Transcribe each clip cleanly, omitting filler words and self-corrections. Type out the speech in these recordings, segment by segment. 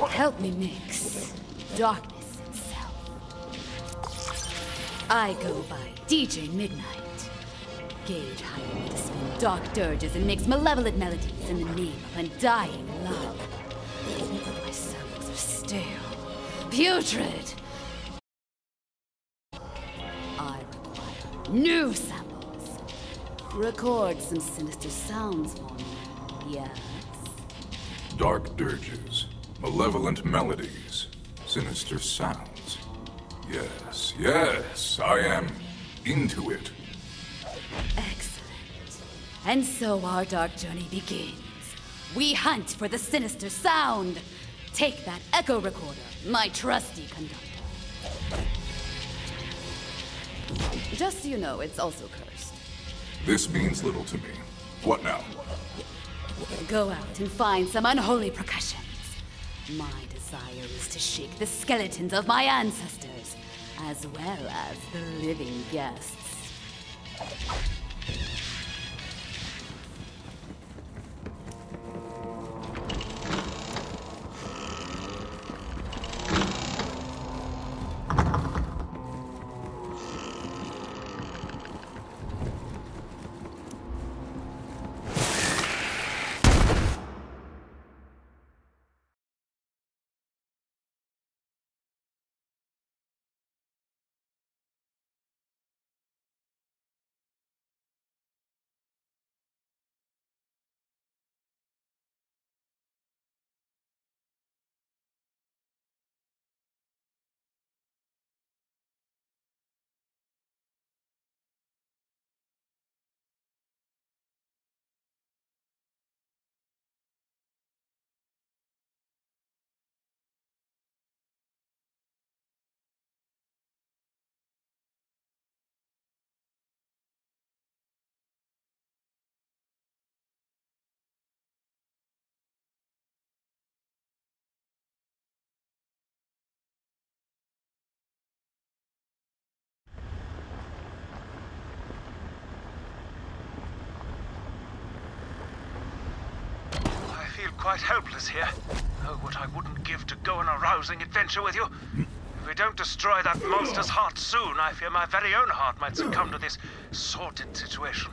Help me mix darkness itself. I go by DJ Midnight. Gauge higher to spin dark dirges and mix malevolent melodies in the name of undying love. My samples are stale, putrid. I require new samples. Record some sinister sounds for me, yes? Dark dirges, malevolent melodies, sinister sounds. Yes, I am into it. Excellent. And so our dark journey begins. We hunt for the sinister sound. Take that echo recorder, my trusty conductor. Just so you know, it's also cursed. This means little to me. What now? Go out and find some unholy percussions. My desire is to shake the skeletons of my ancestors, as well as the living guests. Quite helpless here. Oh, what I wouldn't give to go on a rousing adventure with you. If we don't destroy that monster's heart soon, I fear my very own heart might succumb to this sordid situation.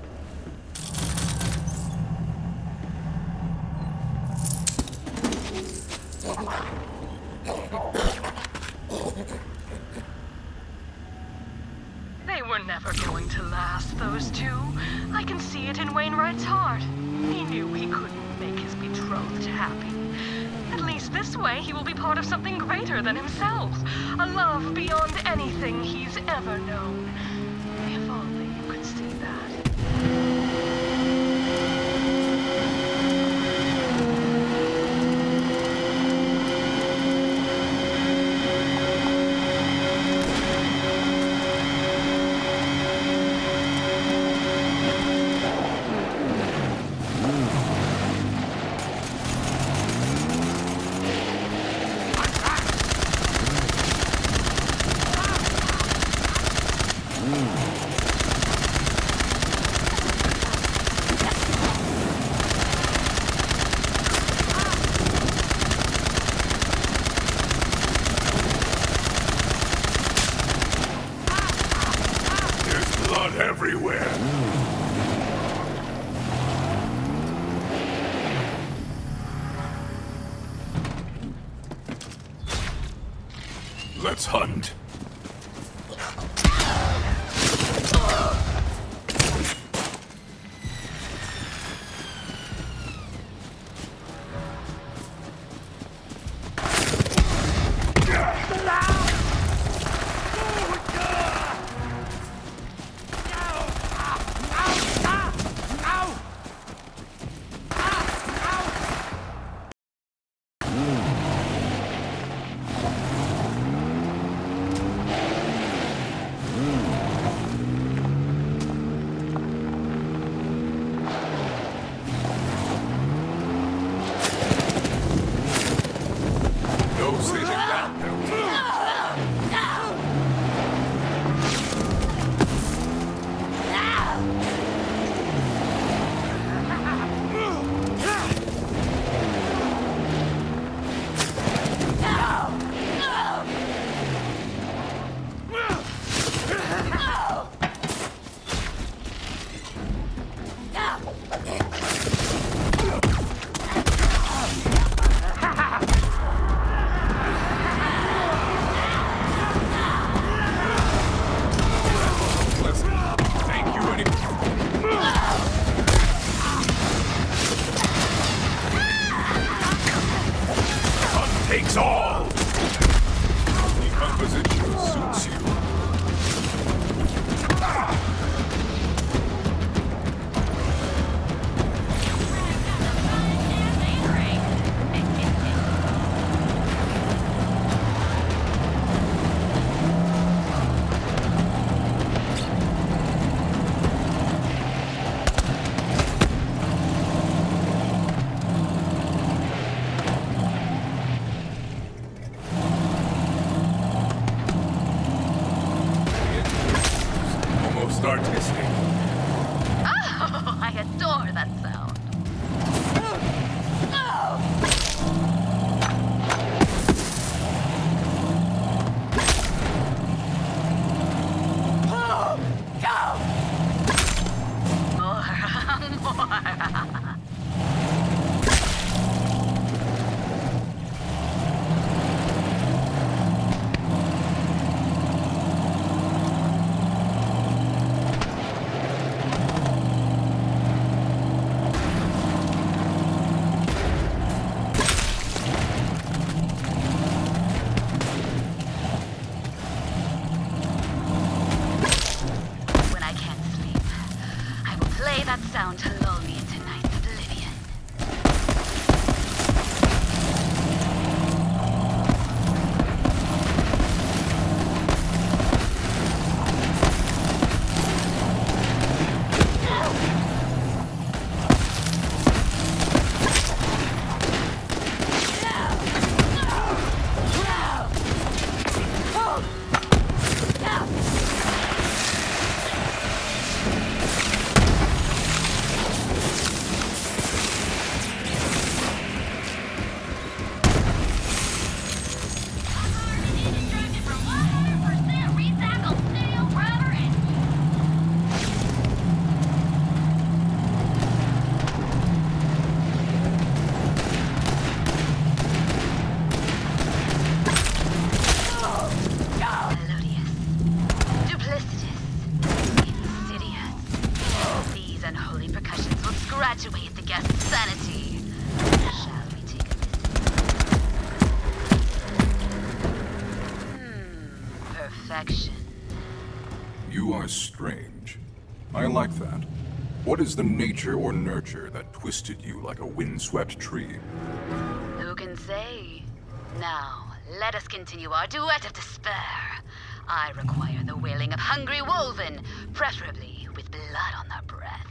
They were never going to last, those two. I can see it in Wainwright's heart. He knew he couldn't make his betrothed happy. At least this way he will be part of something greater than himself. A love beyond anything he's ever known. If only you could see that. Everywhere. Let's hunt. takes all! The composition suits you. Artistic. Oh, I adore that sound. That sound to lull me into night's oblivion. Graduate the guest's sanity. Shall we take a visit? Perfection. You are strange. I like that. What is the nature or nurture that twisted you like a windswept tree? Who can say? Now, let us continue our duet of despair. I require the wailing of hungry wolven, preferably with blood on their breath.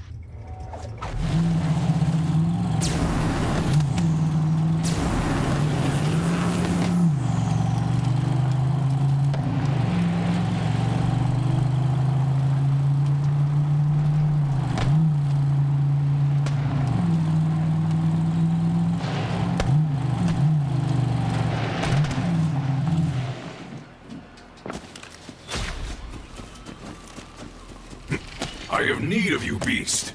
I have need of you, beast.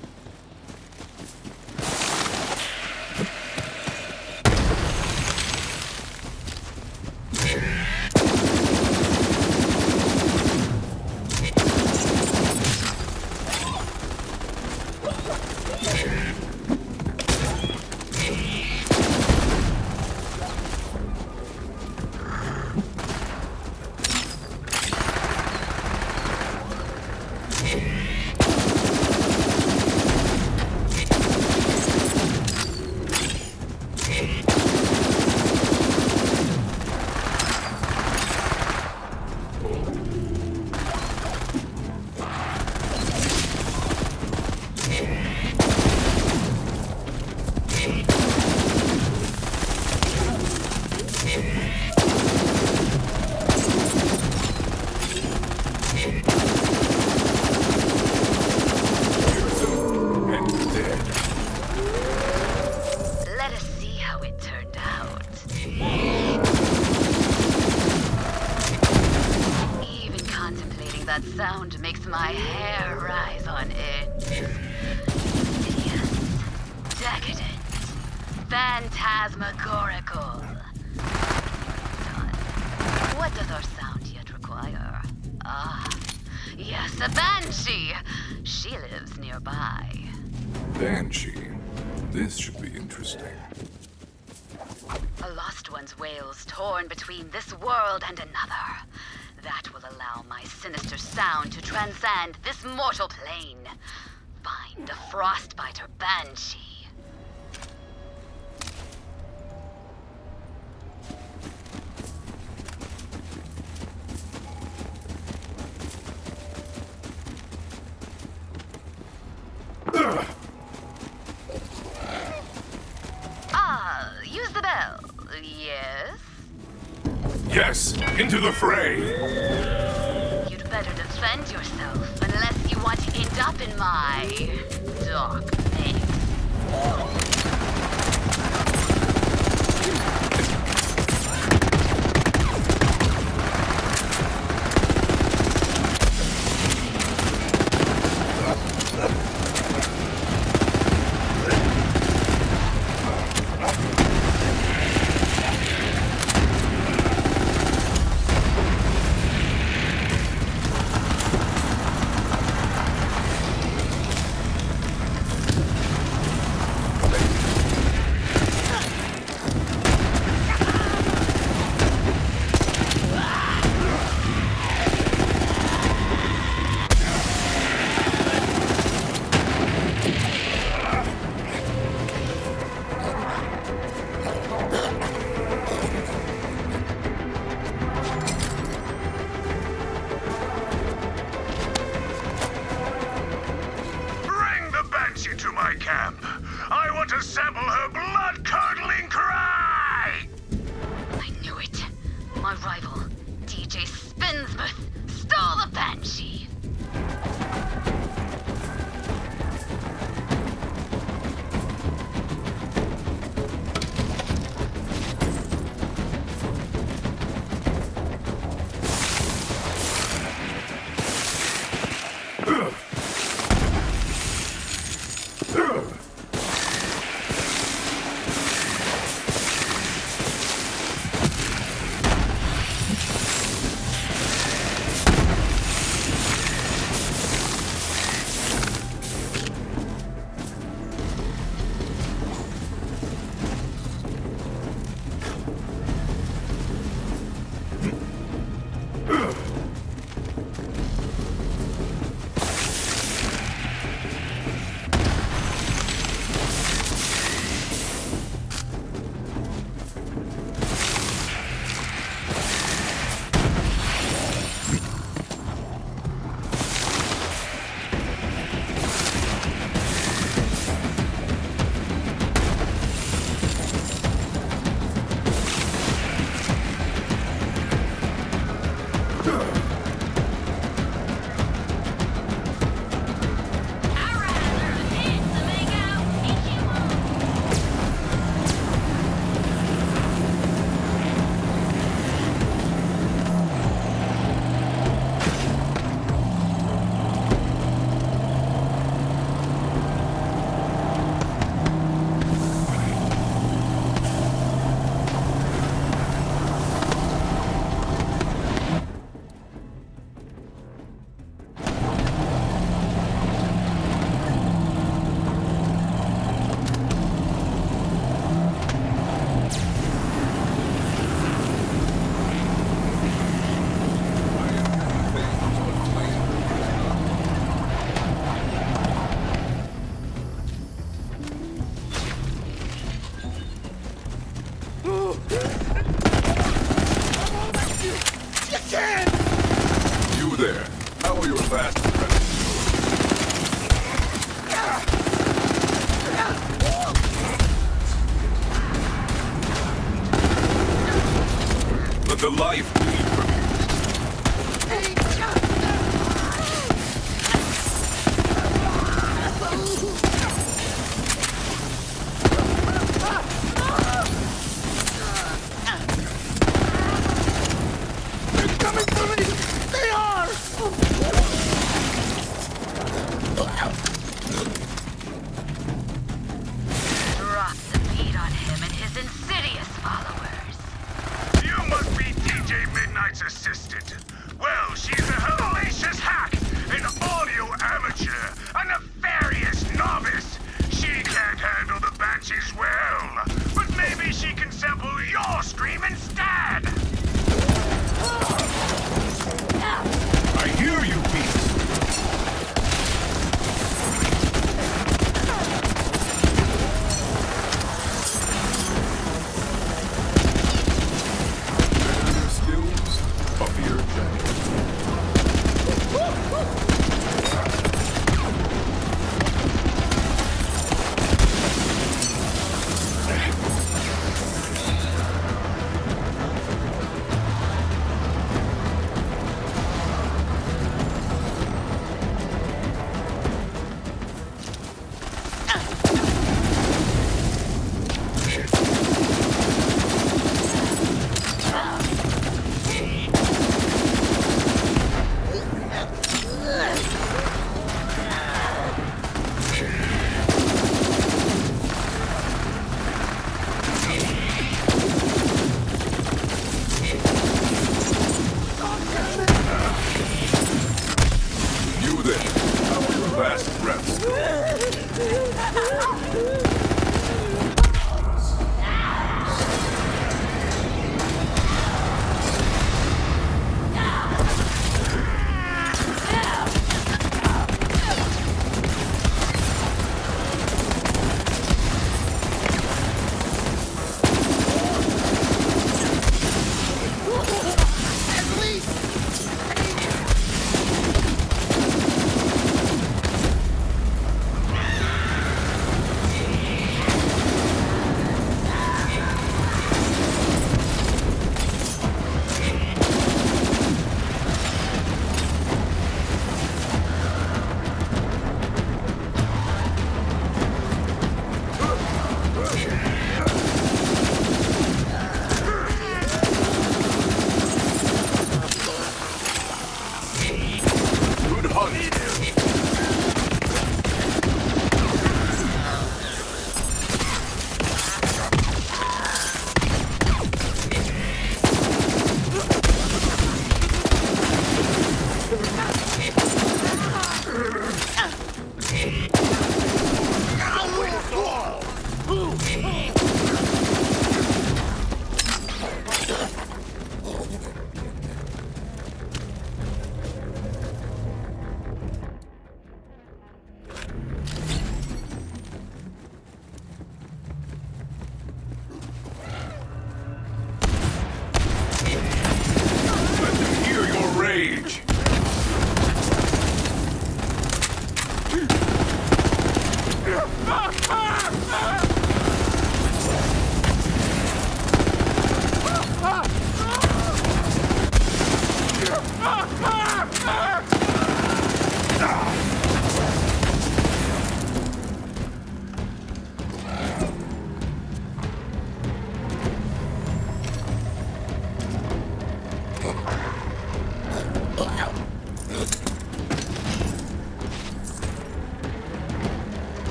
That sound makes my hair rise on edge. Insidious, decadent, phantasmagorical. Son, what does our sound yet require? Ah, yes, a banshee. She lives nearby. Banshee? This should be interesting. A lost one's wails torn between this world and another. That will allow my sinister sound to transcend this mortal plane. Find the Frostbiter Banshee. Use the bell. Yes? Yes, into the fray! You'd better defend yourself, unless you want to end up in my dark place. The life bleed from They're coming for me! They are! Drop the beat on him and his insidious followers. You must be DJ Midnight's assistant. Well, she's a hellacious hack, an audio amateur, a nefarious novice. She can't handle the Banshees well, but maybe she can sample your screen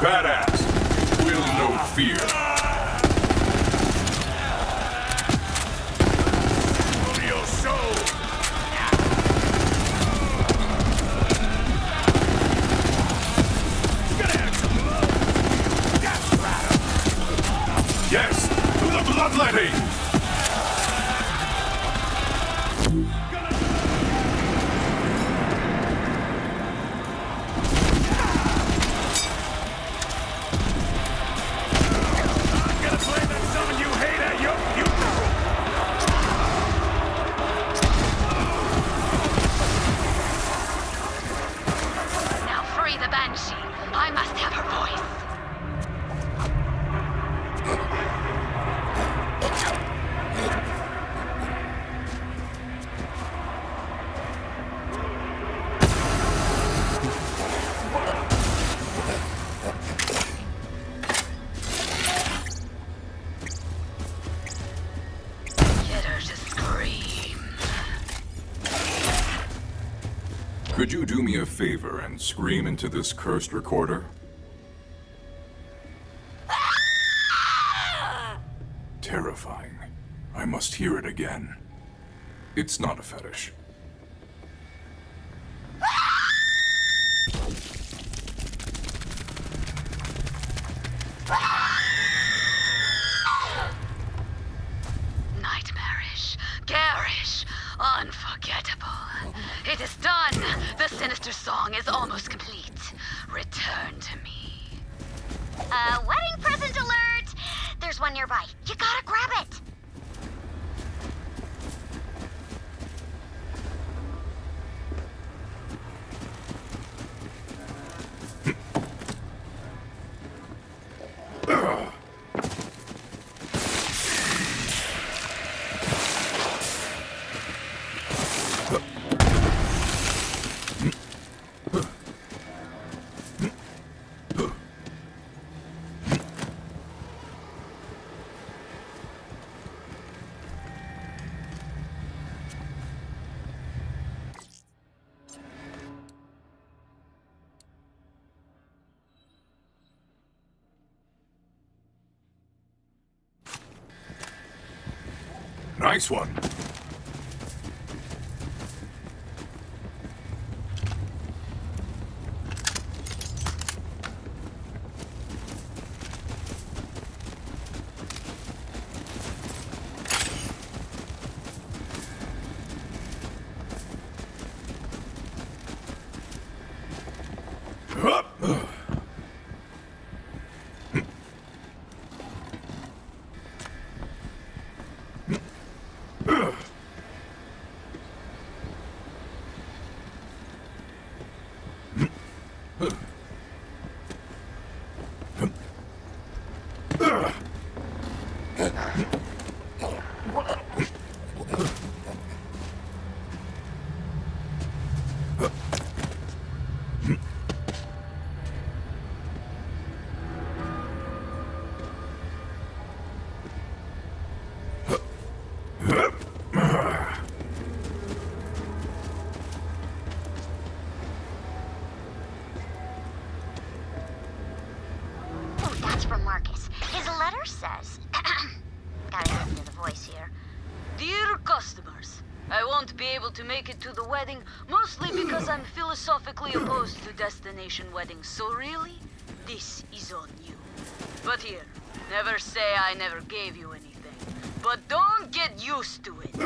badass. Will know fear. Yes, to the bloodletting! Now free the Banshee. I must have her voice. Get her to scream. Could you do me a favor and scream into this cursed recorder? Terrifying. I must hear it again. It's not a fetish. Nightmarish, garish, unforgettable. It is done! The sinister song is almost complete. Return to me. Wedding present alert! There's one nearby. You gotta grab it! Nice one. From Marcus. His letter says... Gotta listen to the voice here. Dear customers, I won't be able to make it to the wedding, mostly because I'm philosophically opposed to destination weddings, so really, this is on you. But here, never say I never gave you anything. But don't get used to it.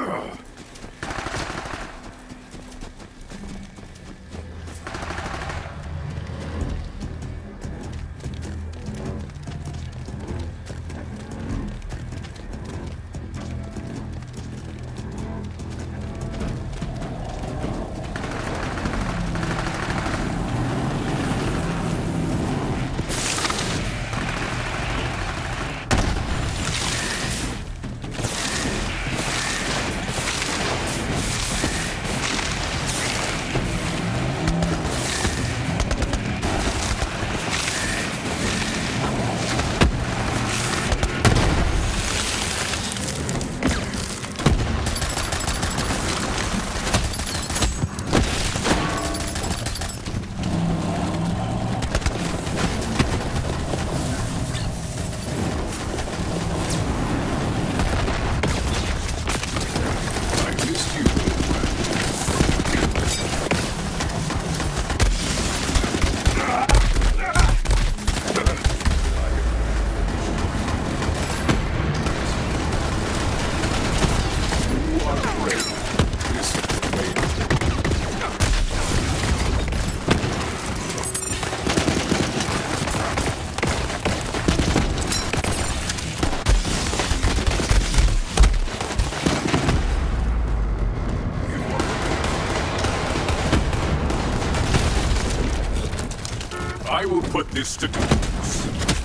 I will put this to use.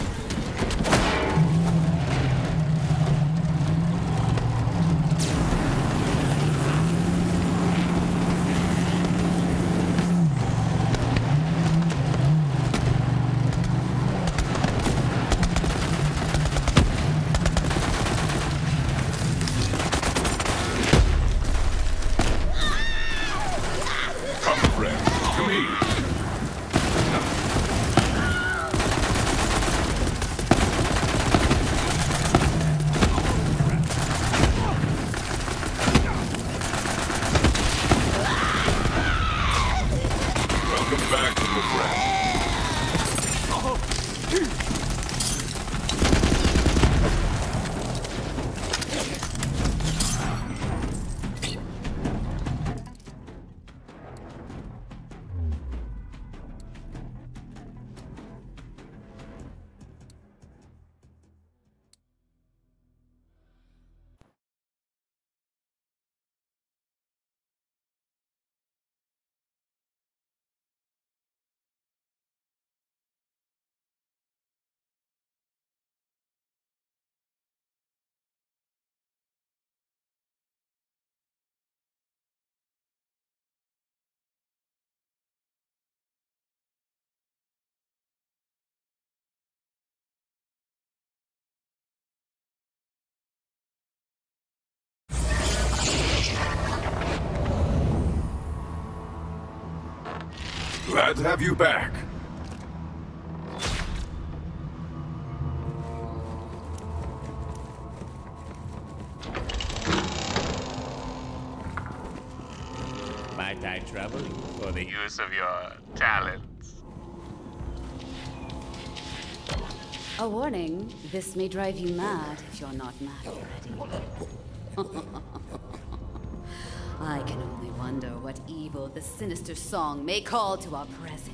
Glad to have you back. Might I trouble you for the use of your talents? A warning, this may drive you mad if you're not mad already. I can only wonder what evil the sinister song may call to our presence.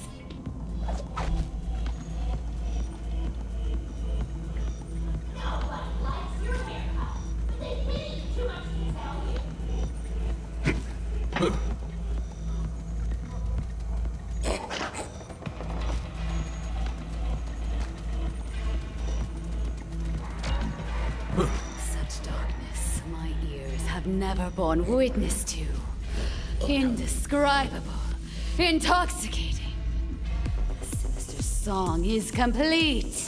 Such darkness my ears have never borne witness to. Indescribable, intoxicating. The sinister song is complete.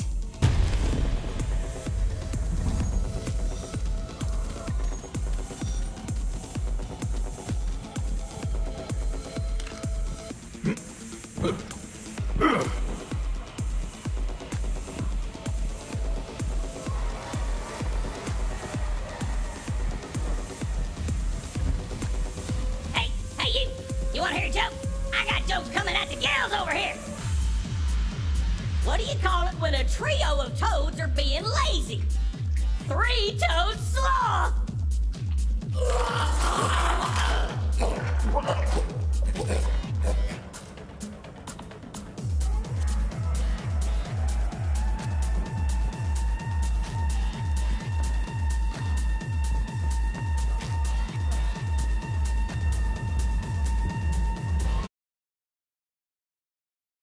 You wanna hear a joke? I got jokes coming at the gals over here. What do you call it when a trio of toads are being lazy? Three-toed sloth!